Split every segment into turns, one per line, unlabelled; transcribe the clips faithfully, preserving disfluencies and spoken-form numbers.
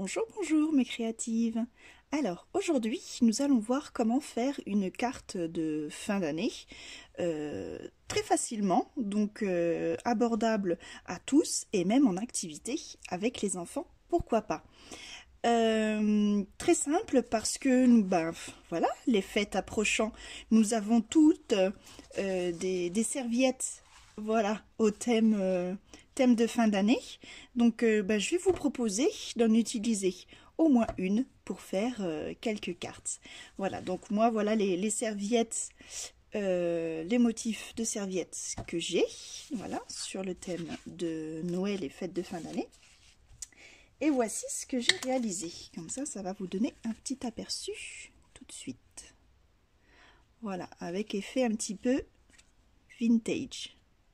Bonjour, bonjour mes créatives. Alors aujourd'hui nous allons voir comment faire une carte de fin d'année euh, très facilement, donc euh, abordable à tous et même en activité avec les enfants, pourquoi pas. Euh, très simple parce que ben, voilà, les fêtes approchant, nous avons toutes euh, des, des serviettes voilà, au thème, euh, thème de fin d'année. Donc euh, ben, je vais vous proposer d'en utiliser au moins une pour faire euh, quelques cartes. Voilà, donc moi voilà les, les serviettes, euh, les motifs de serviettes que j'ai, voilà, sur le thème de Noël et fêtes de fin d'année. Et voici ce que j'ai réalisé. Comme ça, ça va vous donner un petit aperçu tout de suite. Voilà, avec effet un petit peu vintage.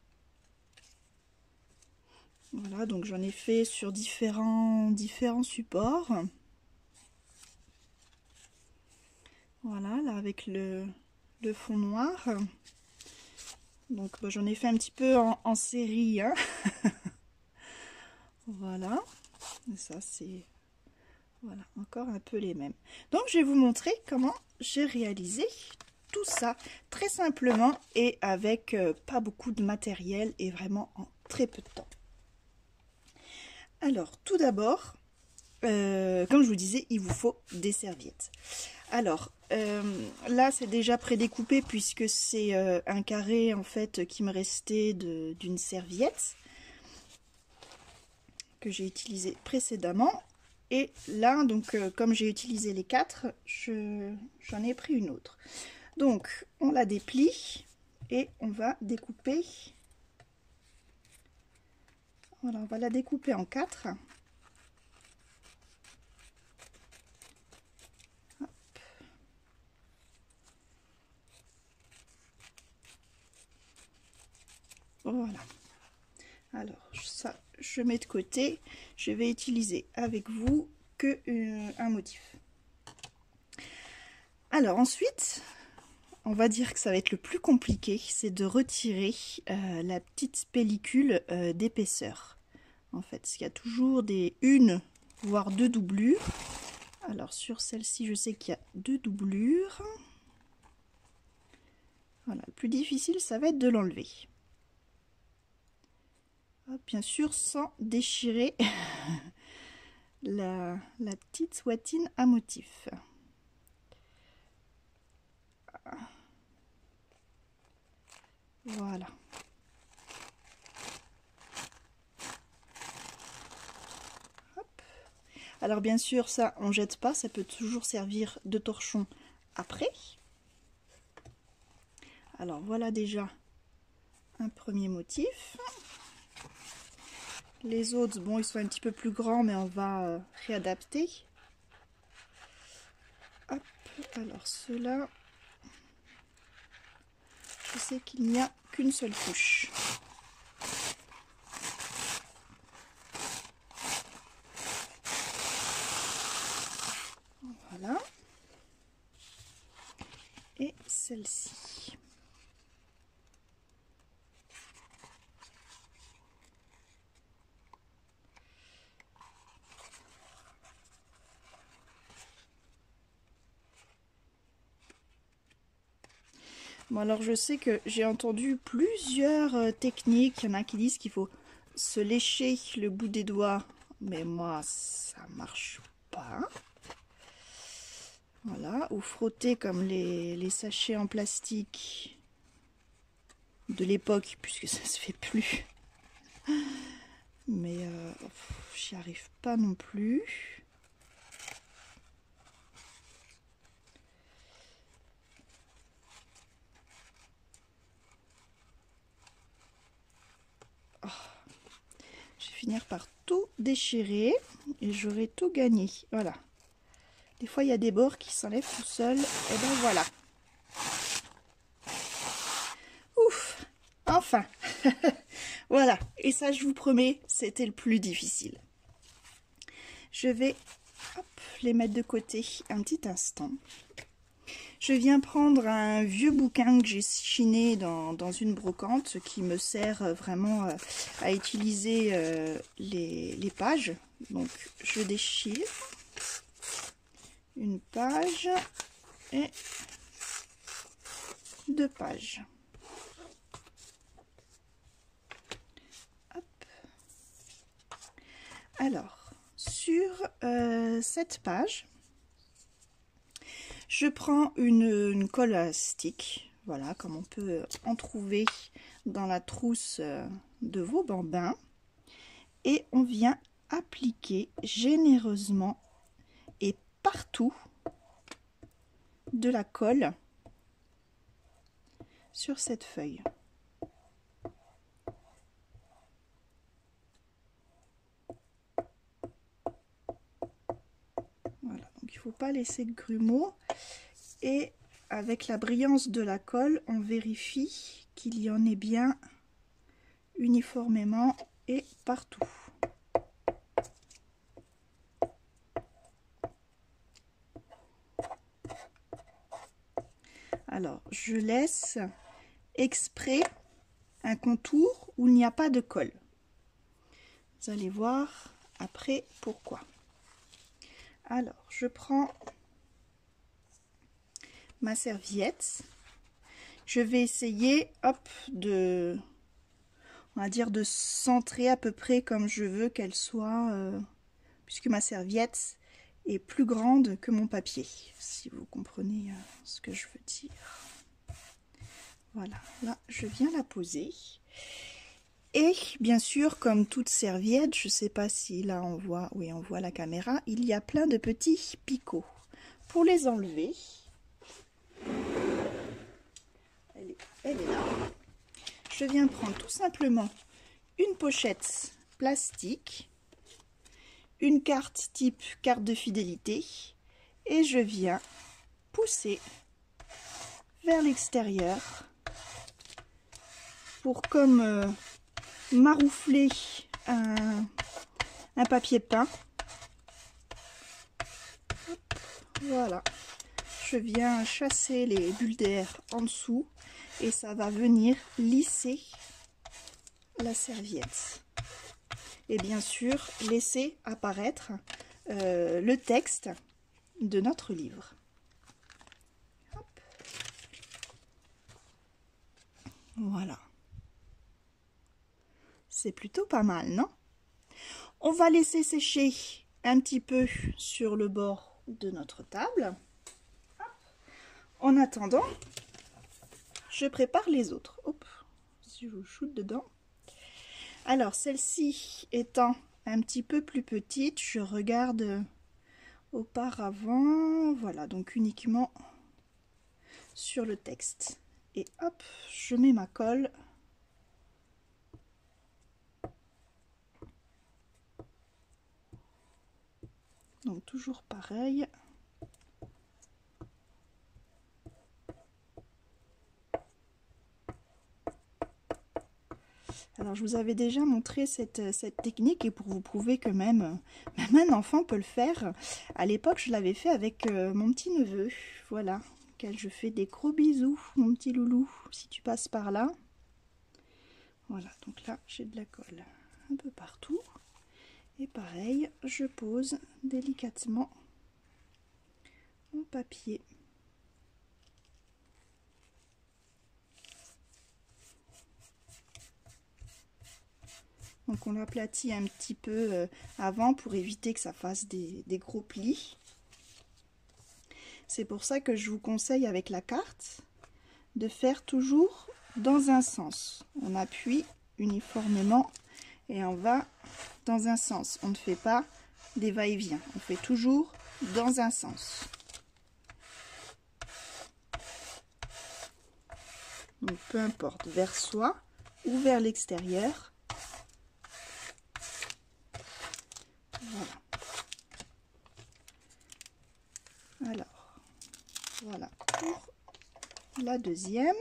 Voilà, donc j'en ai fait sur différents, différents supports. Voilà, là avec le, le fond noir. Donc bah, j'en ai fait un petit peu en, en série. Hein. Voilà, et ça c'est... Voilà, encore un peu les mêmes. Donc, je vais vous montrer comment j'ai réalisé tout ça très simplement et avec euh, pas beaucoup de matériel et vraiment en très peu de temps. Alors, tout d'abord, euh, comme je vous disais, il vous faut des serviettes. Alors, euh, là, c'est déjà prédécoupé puisque c'est euh, un carré en fait qui me restait d'une serviette que j'ai utilisé précédemment. Et là, donc, euh, comme j'ai utilisé les quatre, j'en ai pris une autre. Donc, on la déplie et on va découper. Voilà, on va la découper en quatre. Hop. Voilà. Alors, ça, je mets de côté. Je vais utiliser avec vous que euh, un motif. Alors ensuite, on va dire que ça va être le plus compliqué, c'est de retirer euh, la petite pellicule euh, d'épaisseur. En fait, parce qu'il y a toujours des une, voire deux doublures. Alors sur celle-ci, je sais qu'il y a deux doublures. Voilà, le plus difficile, ça va être de l'enlever. Bien sûr, sans déchirer la, la petite soutine à motif. Voilà. Hop. Alors bien sûr, ça, on jette pas, ça peut toujours servir de torchon après. Alors voilà déjà un premier motif. Les autres, bon, ils sont un petit peu plus grands, mais on va euh, réadapter. Hop, alors ceux-là, je sais qu'il n'y a qu'une seule couche. Voilà. Et celle-ci. Bon, alors je sais que j'ai entendu plusieurs euh, techniques. Il y en a qui disent qu'il faut se lécher le bout des doigts, mais moi ça marche pas. Voilà, ou frotter comme les, les sachets en plastique de l'époque, puisque ça se fait plus. Mais euh, j'y arrive pas non plus. Oh. Je vais finir par tout déchirer et j'aurai tout gagné. Voilà. Des fois, il y a des bords qui s'enlèvent tout seuls. Et ben voilà. Ouf! Enfin! Voilà. Et ça, je vous promets, c'était le plus difficile. Je vais hop, les mettre de côté un petit instant. Je viens prendre un vieux bouquin que j'ai chiné dans, dans une brocante qui me sert vraiment euh, à utiliser euh, les, les pages. Donc je déchire une page et deux pages. Hop. Alors, sur euh, cette page, je prends une, une colle à stick, voilà, comme on peut en trouver dans la trousse de vos bambins, et on vient appliquer généreusement et partout de la colle sur cette feuille. Voilà, donc il ne faut pas laisser de grumeaux. Et avec la brillance de la colle, on vérifie qu'il y en ait bien uniformément et partout. Alors, je laisse exprès un contour où il n'y a pas de colle. Vous allez voir après pourquoi. Alors, je prends ma serviette. Je vais essayer, hop, de, on va dire, de centrer à peu près comme je veux qu'elle soit, euh, puisque ma serviette est plus grande que mon papier, si vous comprenez euh, ce que je veux dire. Voilà, là, je viens la poser. Et bien sûr, comme toute serviette, je ne sais pas si là on voit, oui, on voit la caméra, il y a plein de petits picots. Pour les enlever, elle est, elle est là. Je viens prendre tout simplement une pochette plastique, une carte type carte de fidélité, et je viens pousser vers l'extérieur pour comme euh, maroufler un, un papier peint. Voilà, je viens chasser les bulles d'air en dessous et ça va venir lisser la serviette. Et bien sûr, laisser apparaître euh, le texte de notre livre. Hop. Voilà. C'est plutôt pas mal, non? On va laisser sécher un petit peu sur le bord de notre table. Hop. En attendant, je prépare les autres. Hop, si je vous shoote dedans. Alors, celle-ci étant un petit peu plus petite, je regarde auparavant. Voilà, donc uniquement sur le texte. Et hop, je mets ma colle. Donc toujours pareil. Alors je vous avais déjà montré cette, cette technique et pour vous prouver que même, même un enfant peut le faire, à l'époque je l'avais fait avec euh, mon petit neveu, voilà, auquel je fais des gros bisous, mon petit loulou, si tu passes par là. Voilà, donc là j'ai de la colle un peu partout. Et pareil, je pose délicatement mon papier. Donc on l'aplatit un petit peu euh, avant pour éviter que ça fasse des, des gros plis. C'est pour ça que je vous conseille avec la carte de faire toujours dans un sens. On appuie uniformément et on va dans un sens. On ne fait pas des va-et-vient. On fait toujours dans un sens. Donc peu importe, vers soi ou vers l'extérieur. Voilà. Alors, voilà pour la deuxième.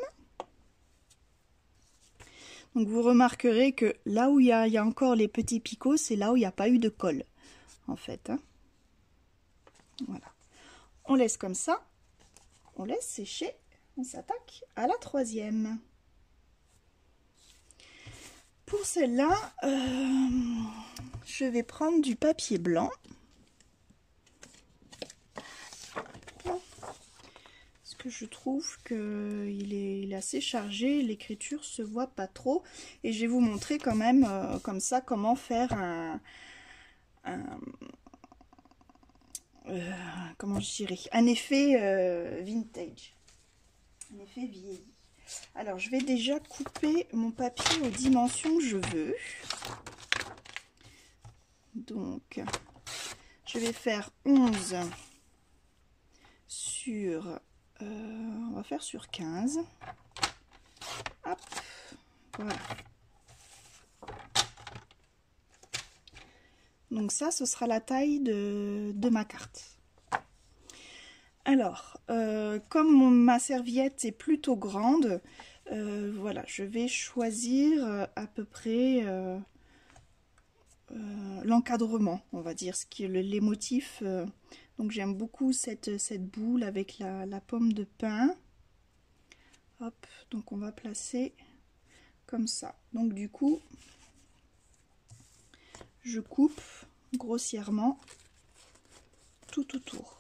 Donc vous remarquerez que là où il y a, il y a encore les petits picots, c'est là où il n'y a pas eu de colle, en fait. Hein. Voilà. On laisse comme ça. on laisse sécher, on s'attaque à la troisième. Pour celle-là, euh, je vais prendre du papier blanc. Parce que je trouve qu'il est, il est assez chargé, l'écriture se voit pas trop. Et je vais vous montrer quand même, euh, comme ça, comment faire un... un euh, comment je dirais, un effet euh, vintage, un effet vieilli. Alors je vais déjà couper mon papier aux dimensions que je veux. Donc je vais faire onze sur, euh, on va faire sur quinze. Hop, voilà. Donc ça, ce sera la taille de, de ma carte. Alors, euh, comme mon, ma serviette est plutôt grande, euh, voilà, je vais choisir euh, à peu près euh, euh, l'encadrement, on va dire, ce qui est le, les motifs. Euh, donc j'aime beaucoup cette, cette boule avec la, la pomme de pin. Hop, donc on va placer comme ça. Donc du coup, je coupe grossièrement tout autour.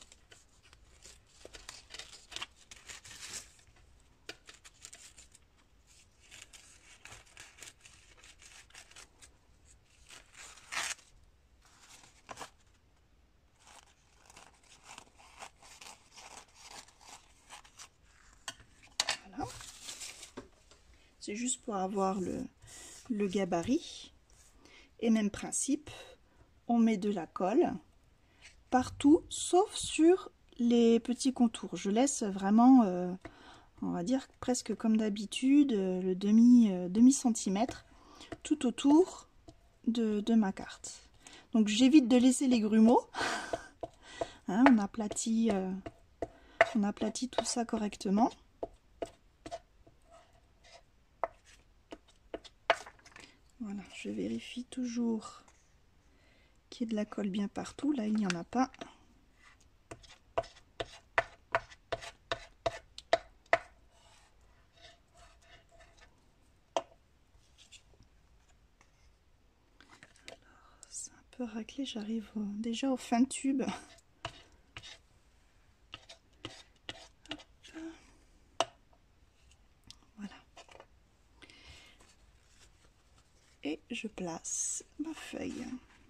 Voilà. C'est juste pour avoir le, le gabarit. Et même principe, on met de la colle partout, sauf sur les petits contours. Je laisse vraiment, euh, on va dire presque comme d'habitude, le demi, euh, demi centimètre tout autour de, de ma carte. Donc j'évite de laisser les grumeaux. Hein, on aplatit, euh, on aplatit tout ça correctement. Voilà, je vérifie toujours qu'il y ait de la colle bien partout. Là, il n'y en a pas. C'est un peu raclé, j'arrive déjà au fin tube. Voilà. Et je place ma feuille.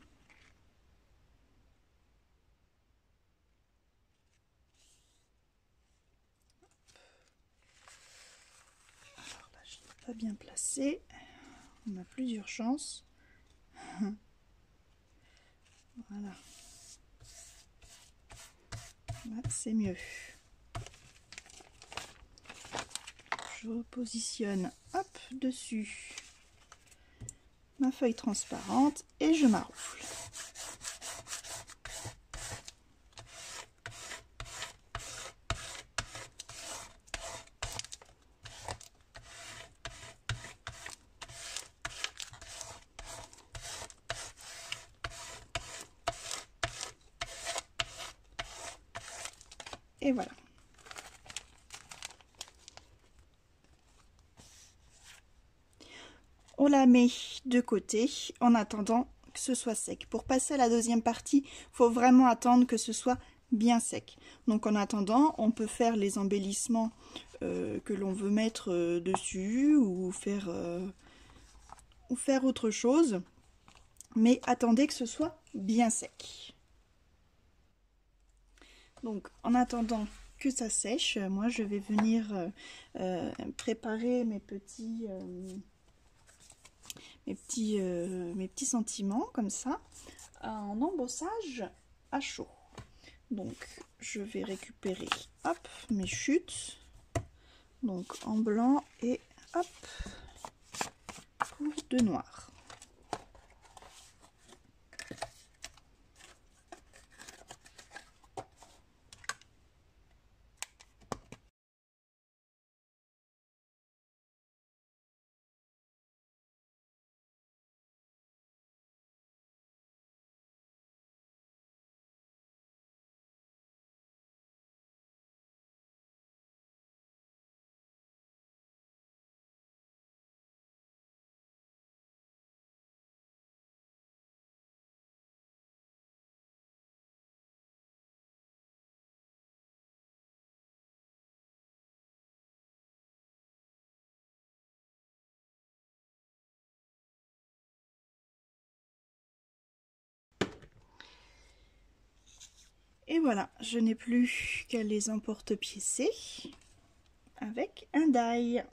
Alors là, je ne l'ai pas bien placé. On a plusieurs chances. Voilà. Là, c'est mieux. Je repositionne, hop, dessus ma feuille transparente et je maroufle. Et voilà. On la met de côté en attendant que ce soit sec. Pour passer à la deuxième partie, il faut vraiment attendre que ce soit bien sec. Donc en attendant, on peut faire les embellissements euh, que l'on veut mettre euh, dessus ou faire, euh, ou faire autre chose. Mais attendez que ce soit bien sec. Donc en attendant que ça sèche, moi je vais venir euh, euh, préparer mes petits... Euh, mes petits, euh, mes petits sentiments comme ça en embossage à chaud. Donc je vais récupérer hop mes chutes, donc en blanc et hop de noir. Et voilà, je n'ai plus qu'à les emporte-piécer avec un die.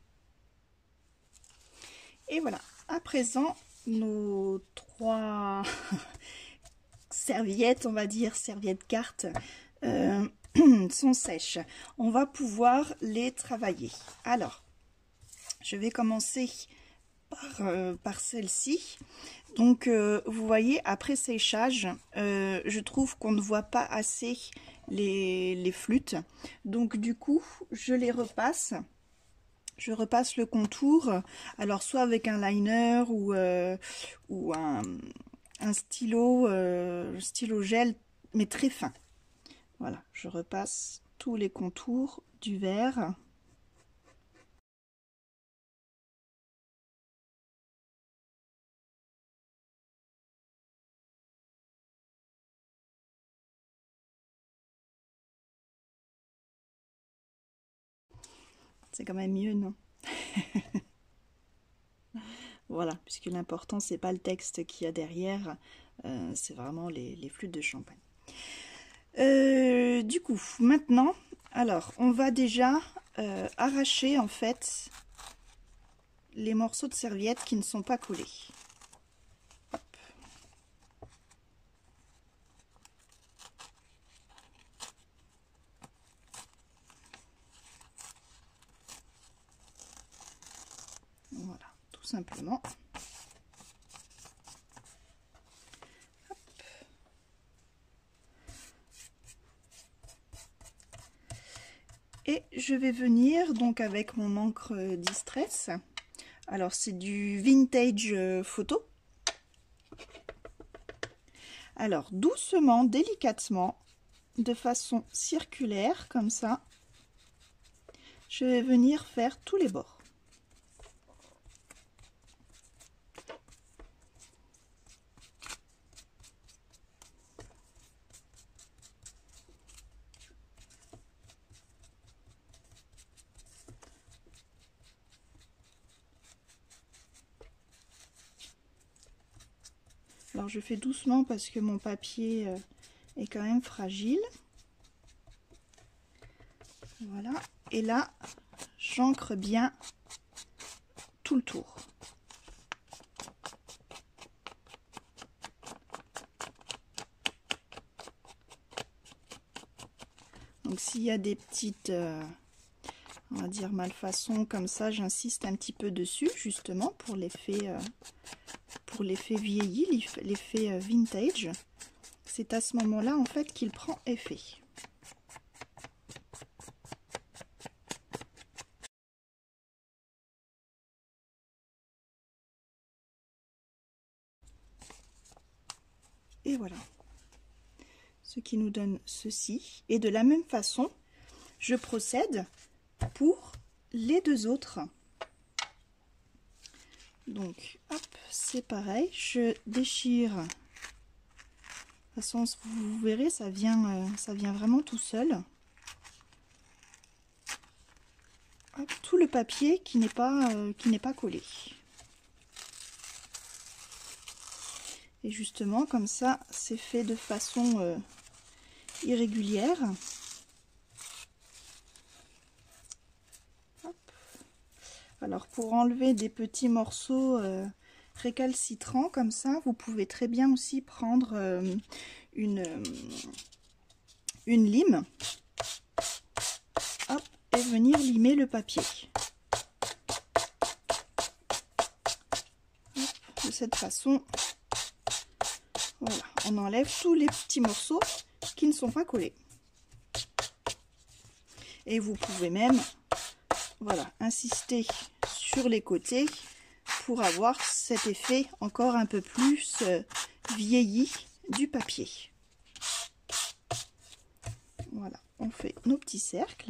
Et voilà, à présent, nos trois serviettes, on va dire, serviettes cartes, euh, sont sèches. On va pouvoir les travailler. Alors, je vais commencer par, euh, par celle-ci. Donc, euh, vous voyez, après séchage, euh, je trouve qu'on ne voit pas assez les, les flûtes. Donc, du coup, je les repasse. Je repasse le contour, alors soit avec un liner ou, euh, ou un, un stylo, euh, stylo gel, mais très fin. Voilà, je repasse tous les contours du verre. C'est quand même mieux, non? Voilà, puisque l'important, c'est pas le texte qu'il y a derrière, euh, c'est vraiment les, les flûtes de champagne. Euh, du coup, maintenant, alors, on va déjà euh, arracher, en fait, les morceaux de serviettes qui ne sont pas collés. Hop. Voilà, tout simplement. Hop. Et je vais venir donc avec mon encre Distress. Alors c'est du vintage photo. Alors doucement, délicatement, de façon circulaire comme ça, je vais venir faire tous les bords. Alors je fais doucement parce que mon papier est quand même fragile. Voilà. Et là, j'ancre bien tout le tour. Donc s'il y a des petites, euh, on va dire malfaçons comme ça, j'insiste un petit peu dessus justement pour l'effet euh, pour l'effet vieilli, l'effet euh, vintage. C'est à ce moment-là en fait qu'il prend effet. Et voilà. Ce qui nous donne ceci. Et de la même façon, je procède pour les deux autres. Donc, hop, c'est pareil. Je déchire. De toute façon, vous verrez, ça vient, euh, ça vient vraiment tout seul. Hop, tout le papier qui n'est pas, euh, qui n'est pas collé. Et justement, comme ça, c'est fait de façon euh, irrégulière. Hop. Alors, pour enlever des petits morceaux euh, récalcitrants comme ça, vous pouvez très bien aussi prendre euh, une, euh, une lime. Hop, et venir limer le papier. Hop, de cette façon. Voilà, on enlève tous les petits morceaux qui ne sont pas collés. Et vous pouvez même, voilà, insister sur les côtés pour avoir cet effet encore un peu plus euh, vieilli du papier. Voilà, on fait nos petits cercles.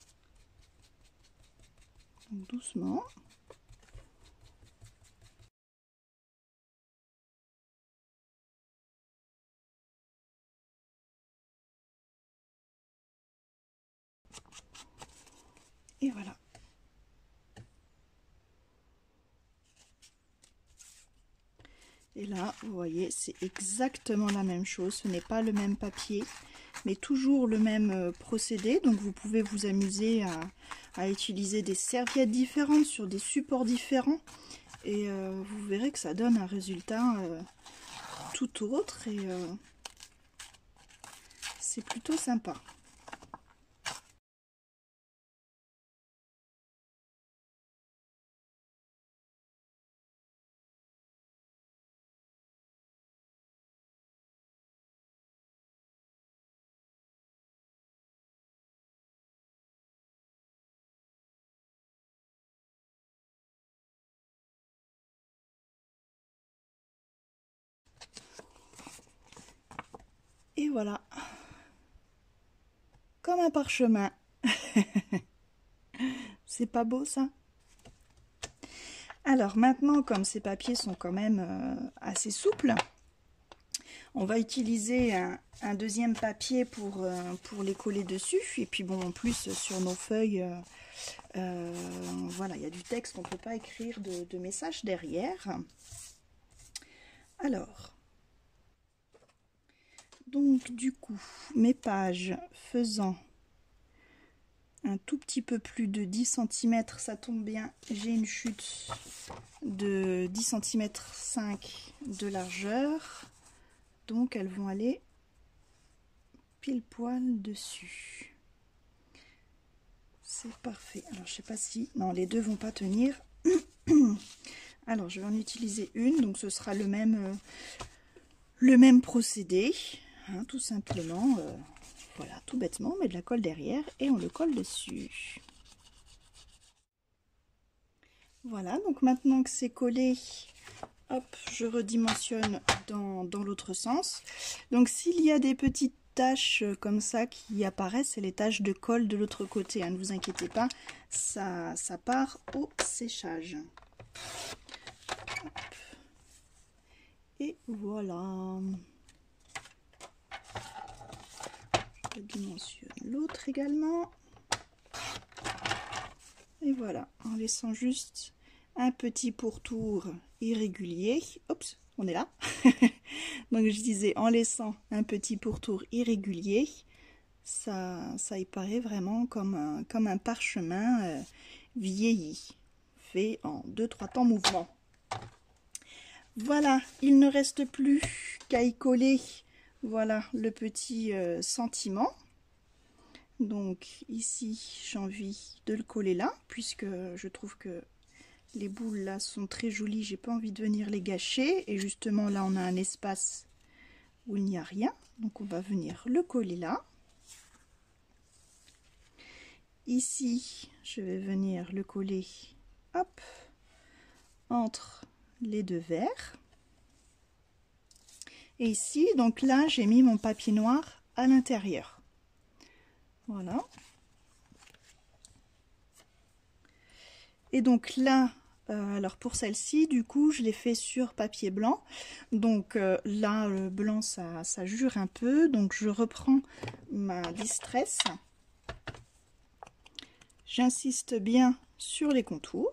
Donc, doucement. Et voilà. Et là, vous voyez, c'est exactement la même chose. Ce n'est pas le même papier, mais toujours le même euh, procédé. Donc vous pouvez vous amuser à, à utiliser des serviettes différentes sur des supports différents. Et euh, vous verrez que ça donne un résultat euh, tout autre. Et euh, c'est plutôt sympa. Et voilà, comme un parchemin. C'est pas beau ça? Alors maintenant, comme ces papiers sont quand même euh, assez souples, on va utiliser un, un deuxième papier pour, euh, pour les coller dessus. Et puis bon, en plus sur nos feuilles, euh, euh, voilà, il y a du texte, on ne peut pas écrire de, de message derrière. Alors, donc du coup, mes pages faisant un tout petit peu plus de dix centimètres, ça tombe bien, j'ai une chute de dix centimètres cinq de largeur, donc elles vont aller pile poil dessus. C'est parfait. Alors je sais pas si, non, les deux vont pas tenir. Alors je vais en utiliser une, donc ce sera le même euh, le même procédé, hein, tout simplement. Euh, voilà, tout bêtement, on met de la colle derrière et on le colle dessus. Voilà, donc maintenant que c'est collé, hop, je redimensionne dans, dans l'autre sens. Donc s'il y a des petites taches comme ça qui apparaissent, c'est les taches de colle de l'autre côté, hein, ne vous inquiétez pas, ça, ça part au séchage. Hop. Et voilà. Je dimensionne l'autre également. Et voilà, en laissant juste un petit pourtour irrégulier. Oups, on est là. Donc je disais, en laissant un petit pourtour irrégulier, ça, ça y paraît vraiment comme un, comme un parchemin euh, vieilli, fait en deux trois temps mouvement. Voilà, il ne reste plus qu'à y coller, voilà, le petit euh, sentiment. Donc ici, j'ai envie de le coller là, puisque je trouve que les boules là sont très jolies, j'ai pas envie de venir les gâcher. Et justement là, on a un espace où il n'y a rien, donc on va venir le coller là. Ici, je vais venir le coller, hop, entre les deux verres. Et ici, donc là, j'ai mis mon papier noir à l'intérieur. Voilà. Et donc là, euh, alors pour celle-ci, du coup, je l'ai fait sur papier blanc. Donc euh, là, le blanc, ça, ça jure un peu. Donc je reprends ma distress. J'insiste bien sur les contours.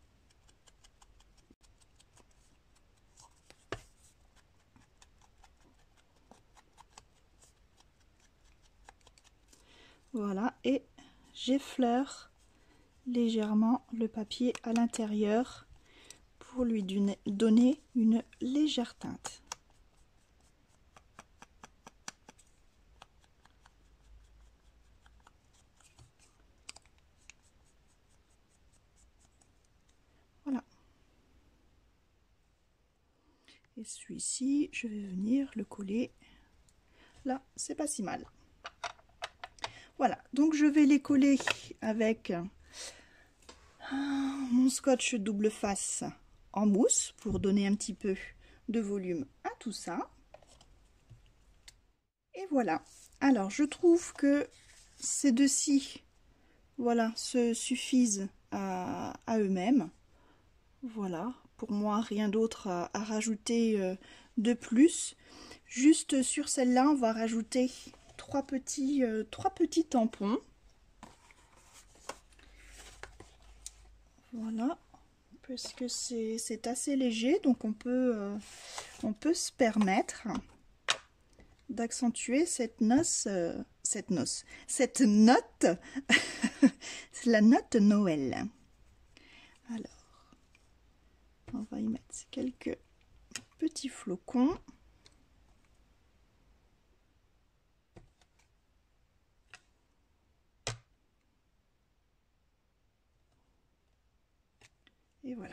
Voilà, et j'effleure légèrement le papier à l'intérieur pour lui donner une légère teinte. Voilà. Et celui-ci, je vais venir le coller. Là, c'est pas si mal. Voilà, donc je vais les coller avec mon scotch double face en mousse pour donner un petit peu de volume à tout ça. Et voilà. Alors, je trouve que ces deux-ci, voilà, se suffisent à, à eux-mêmes. Voilà, pour moi, rien d'autre à, à rajouter euh, de plus. Juste sur celle-là, on va rajouter trois petits, euh, trois petits tampons. Voilà, parce que c'est assez léger, donc on peut, euh, on peut se permettre. d'accentuer cette noce, euh, cette noce, cette note, c'est la note de Noël. Alors, on va y mettre quelques petits flocons. Et voilà.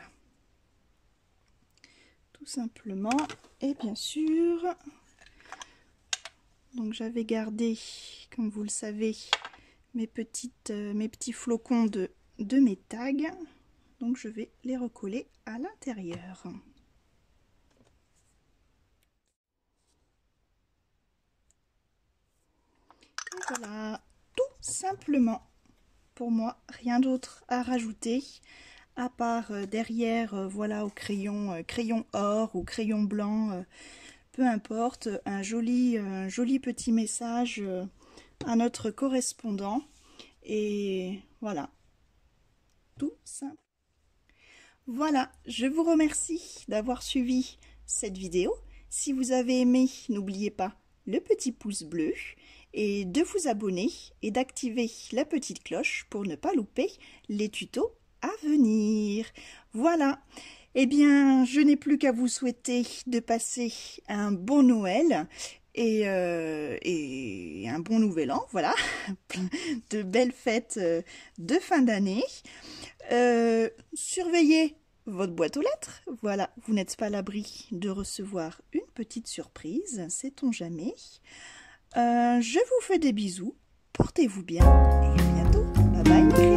Tout simplement. Et bien sûr, donc j'avais gardé, comme vous le savez, mes, petites, euh, mes petits flocons de, de mes tags. Donc je vais les recoller à l'intérieur. Voilà, tout simplement. Pour moi, rien d'autre à rajouter. À part euh, derrière, euh, voilà, au crayon, euh, crayon or ou crayon blanc, euh, peu importe, un joli, un joli petit message euh, à notre correspondant. Et voilà, tout simple. Voilà, je vous remercie d'avoir suivi cette vidéo. Si vous avez aimé, n'oubliez pas le petit pouce bleu et de vous abonner et d'activer la petite cloche pour ne pas louper les tutos à venir. Voilà, eh bien, je n'ai plus qu'à vous souhaiter de passer un bon Noël et, euh, et un bon nouvel an, voilà, de belles fêtes de fin d'année. Euh, surveillez votre boîte aux lettres, voilà, vous n'êtes pas à l'abri de recevoir une petite surprise, sait-on jamais. Euh, je vous fais des bisous, portez-vous bien et à bientôt, bye bye.